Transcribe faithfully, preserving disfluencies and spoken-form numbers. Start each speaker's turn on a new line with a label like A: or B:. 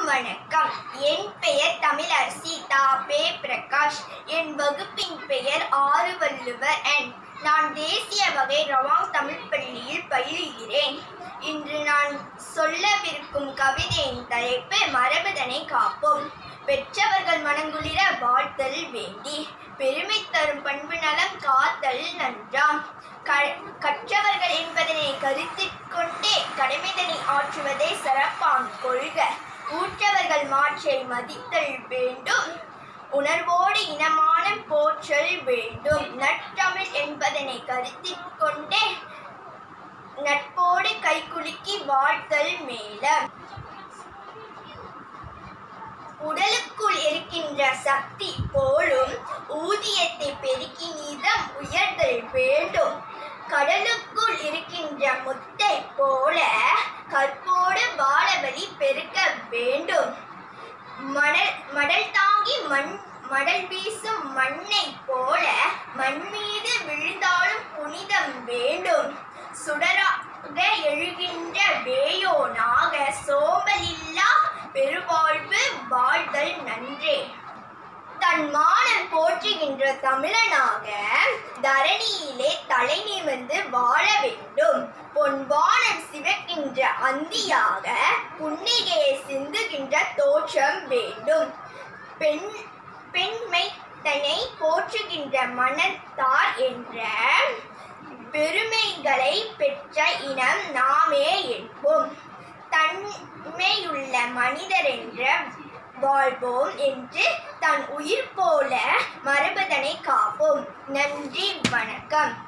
A: வணக்கம். என் பெயர் தமிழரசி தா. பெ. பிரகாஷ். என் வகுப்பின் பெயர் ஆறுவள்ளுவர் என். நான் தேசிய வகை ரவாங் தமிழ் பள்ளியில் பயிலுகிறேன். இன்று நான் சொல்லவிருக்கும் கவிதையின் தலைப்பு மரபுதனை காப்போம். பெற்றவர்கள் மனங்குளிர வாழ்த்தல் வேண்டி, பெருமை தரும் பண்பு நலம் காத்தல் நன்றாம். கற்றவர்கள் என்பதனை கருத்தில் கொண்டே கடமைதனை ஆற்றுவதே சிறப்பாம் கொள்க. ஊற்றவர்கள் மாற்றை மதித்தல் வேண்டும், உணர்வோடு இனமானம் போற்றல் வேண்டும். நற்றமிழ் என்பதனை கருத்தில் கொண்டே நட்போடு கைகுலுக்கி வாழ்த்தல் மேல. உடலுக்குள் இருக்கின்ற சக்தி போலும் ஊதியத்தை பெருக்கி நீதம் உயர்தல் வேண்டும். கடலுக்குள் இருக்கின்ற முத்தை போல கற்போடு வாழவழி பெருக்க வேண்டும். மடல் மடல் தாங்கி மண் மடல் வீசும் மண்ணை போல மண் மீது விழுந்தாலும் புனிதம் வேண்டும். சுடராக எழுகின்ற வேயோனாக சோம்பலில்லா பெருவாழ்வு வாழ்தல் நன்றே. தன் மானம் போற்றுகின்ற தமிழனாக தரணியிலே தலை நிமிர்ந்து வாழ வேண்டும். பொன்வானம் சிவக்கின்ற அந்தியாக புன்னிகையை சிந்துகின்ற தோற்றம் வேண்டும். பெண் பெண்மை தன்னை போற்றுகின்ற மனத்தார் என்ற பெருமைகளை பெற்ற இனம் நாமே என்போம். தன்மையுள்ள மனிதர் என்ற வாழ்வோம் என்று தன் உயிர் போல மரபுதனை காப்போம். நன்றி, வணக்கம்.